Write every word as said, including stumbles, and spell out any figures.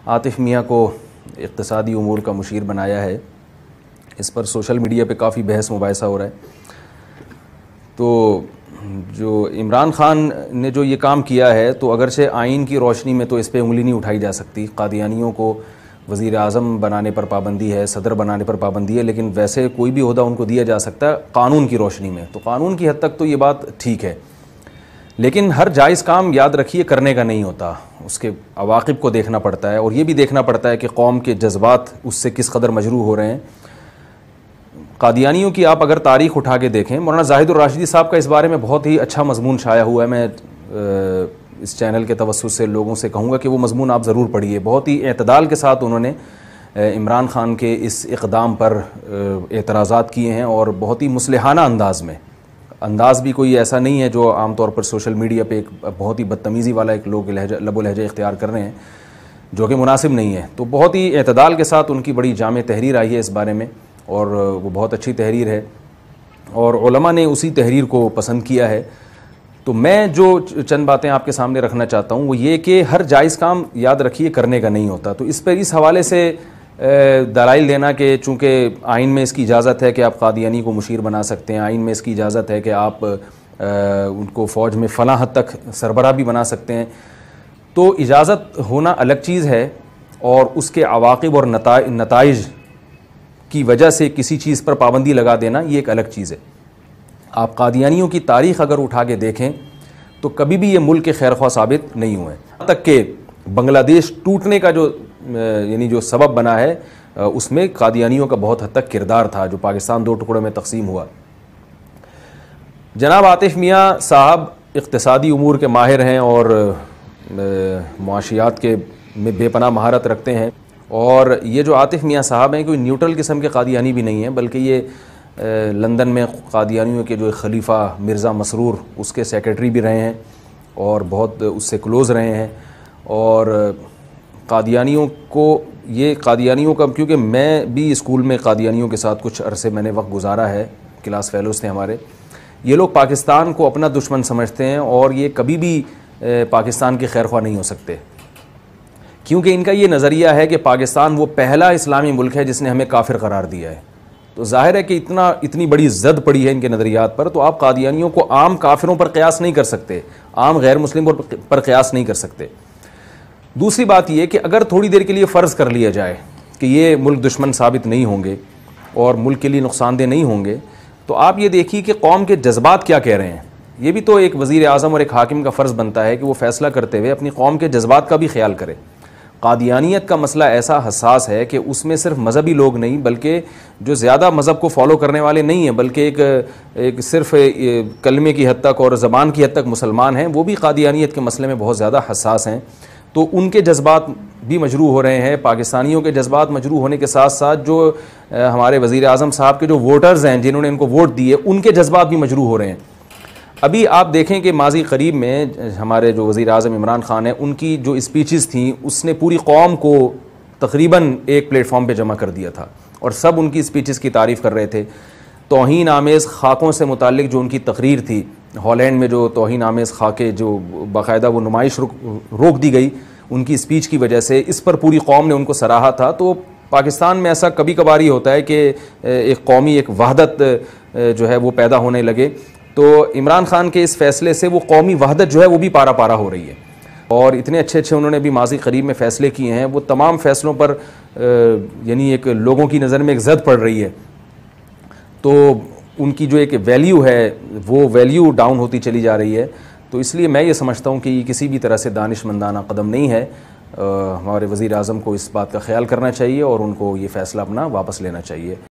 عاطف میاں کو اقتصادی امور کا مشیر بنایا ہے، اس پر سوشل میڈیا پہ کافی بحث مباحثہ ہو رہا ہے۔ تو جو عمران خان نے جو یہ کام کیا ہے تو اگرچہ آئین کی روشنی میں تو اس پہ انگلی نہیں اٹھائی جا سکتی، قادیانیوں کو وزیر اعظم بنانے پر پابندی ہے، صدر بنانے پر پابندی ہے، لیکن ویسے کوئی بھی عہدہ ان کو دیا جا سکتا ہے قانون کی روشنی میں، تو قانون کی حد تک تو یہ بات ٹھیک ہے، لیکن ہر جائز کام یاد رکھیے کرنے کا نہیں ہوتا، اس کے عواقب کو دیکھنا پڑتا ہے، اور یہ بھی دیکھنا پڑتا ہے کہ قوم کے جذبات اس سے کس قدر مجروح ہو رہے ہیں۔ قادیانیوں کی آپ اگر تاریخ اٹھا کے دیکھیں، مولانا زاہد الراشدی صاحب کا اس بارے میں بہت ہی اچھا مضمون شائع ہوا ہے، میں اس چینل کے توسط سے لوگوں سے کہوں گا کہ وہ مضمون آپ ضرور پڑھیے، بہت ہی اعتدال کے ساتھ انہوں نے عمران خان کے اس اقدام پر اعتراضات کیے ہیں، اور بہت ہی مصلحانہ انداز میں، انداز بھی کوئی ایسا نہیں ہے جو عام طور پر سوشل میڈیا پہ ایک بہت ہی بدتمیزی والا ایک لوگ لہجہ لب و لہجہ اختیار کر رہے ہیں جو کہ مناسب نہیں ہے، تو بہت ہی اعتدال کے ساتھ ان کی بڑی جامع تحریر آئی ہے اس بارے میں، اور وہ بہت اچھی تحریر ہے، اور علماء نے اسی تحریر کو پسند کیا ہے۔ تو میں جو چند باتیں آپ کے سامنے رکھنا چاہتا ہوں وہ یہ کہ ہر جائز کام یاد رکھیے کرنے کا نہیں ہوتا، تو اس پر اس حوالے سے دلائل دینا کہ چونکہ آئین میں اس کی اجازت ہے کہ آپ قادیانی کو مشیر بنا سکتے ہیں، آئین میں اس کی اجازت ہے کہ آپ ان کو فوج میں فلاں حد تک سربراہ بھی بنا سکتے ہیں، تو اجازت ہونا الگ چیز ہے، اور اس کے عواقب اور نتائج کی وجہ سے کسی چیز پر پابندی لگا دینا یہ ایک الگ چیز ہے۔ آپ قادیانیوں کی تاریخ اگر اٹھا کے دیکھیں تو کبھی بھی یہ ملک کے خیر خواہ ثابت نہیں ہوئے، یہاں تک کہ بنگلہ دیش ٹوٹنے کا جو یعنی جو سبب بنا ہے اس میں قادیانیوں کا بہت حد تک کردار تھا، جو پاکستان دو ٹکڑوں میں تقسیم ہوا۔ جناب عاطف میاں صاحب اقتصادی امور کے ماہر ہیں اور معاشیات کے میں بے پناہ مہارت رکھتے ہیں، اور یہ جو عاطف میاں صاحب ہیں کوئی نیوٹرل قسم کے قادیانی بھی نہیں ہیں، بلکہ یہ لندن میں قادیانیوں کے جو خلیفہ مرزا مسرور اس کے سیکرٹری بھی رہے ہیں، اور بہت اس سے کلوز رہے ہیں، اور قادیانیوں کو یہ قادیانیوں کا کیونکہ میں بھی اسکول میں قادیانیوں کے ساتھ کچھ عرصے میں نے وقت گزارا ہے، کلاس فیلوز تھے ہمارے، یہ لوگ پاکستان کو اپنا دشمن سمجھتے ہیں، اور یہ کبھی بھی پاکستان کے خیر خواہ نہیں ہو سکتے، کیونکہ ان کا یہ نظریہ ہے کہ پاکستان وہ پہلا اسلامی ملک ہے جس نے ہمیں کافر قرار دیا ہے، تو ظاہر ہے کہ اتنا اتنی بڑی زد پڑی ہے ان کے نظریات پر، تو آپ قادیانیوں کو عام کافروں پر قیاس نہیں کر سکتے، عام غیر مسلم پر قیاس نہیں کر سکتے۔ دوسری بات یہ کہ اگر تھوڑی دیر کے لیے فرض کر لیا جائے کہ یہ ملک دشمن ثابت نہیں ہوں گے اور ملک کے لیے نقصان دہ نہیں ہوں گے، تو آپ یہ دیکھیے کہ قوم کے جذبات کیا کہہ رہے ہیں، یہ بھی تو ایک وزیر اعظم اور ایک حاکم کا فرض بنتا ہے کہ وہ فیصلہ کرتے ہوئے اپنی قوم کے جذبات کا بھی خیال کرے۔ قادیانیت کا مسئلہ ایسا حساس ہے کہ اس میں صرف مذہبی لوگ نہیں بلکہ جو زیادہ مذہب کو فالو کرنے والے نہیں ہیں بلکہ ایک ایک صرف کلمے کی حد تک اور زبان کی حد تک مسلمان ہیں، وہ بھی قادیانیت کے مسئلے میں بہت زیادہ حساس ہیں، تو ان کے جذبات بھی مجروح ہو رہے ہیں۔ پاکستانیوں کے جذبات مجروح ہونے کے ساتھ ساتھ جو ہمارے وزیر اعظم صاحب کے جو ووٹرز ہیں جنہوں نے ان کو ووٹ دیے ان کے جذبات بھی مجروح ہو رہے ہیں۔ ابھی آپ دیکھیں کہ ماضی قریب میں ہمارے جو وزیر اعظم عمران خان ہیں ان کی جو اسپیچز تھیں اس نے پوری قوم کو تقریباً ایک پلیٹ فارم پہ جمع کر دیا تھا، اور سب ان کی اسپیچز کی تعریف کر رہے تھے۔ توہین آمیز خاکوں سے متعلق جو ان کی تقریر تھی، ہالینڈ میں جو توہین آمیز خاکیں جو باقاعدہ وہ نمائش روک دی گئی ان کی اسپیچ کی وجہ سے، اس پر پوری قوم نے ان کو سراہا تھا۔ تو پاکستان میں ایسا کبھی کبھار ہی ہوتا ہے کہ ایک قومی ایک وحدت جو ہے وہ پیدا ہونے لگے، تو عمران خان کے اس فیصلے سے وہ قومی وحدت جو ہے وہ بھی پارا پارا ہو رہی ہے، اور اتنے اچھے اچھے انہوں نے بھی ماضی قریب میں فیصلے کیے ہیں، وہ تمام فیصلوں پر یعنی ایک لوگوں کی نظر میں ایک زد پڑ رہی ہے، تو ان کی جو ایک ویلیو ہے وہ ویلیو ڈاؤن ہوتی چلی جا رہی ہے۔ تو اس لیے میں یہ سمجھتا ہوں کہ یہ کسی بھی طرح سے دانش مندانہ قدم نہیں ہے، ہمارے وزیر اعظم کو اس بات کا خیال کرنا چاہیے اور ان کو یہ فیصلہ اپنا واپس لینا چاہیے۔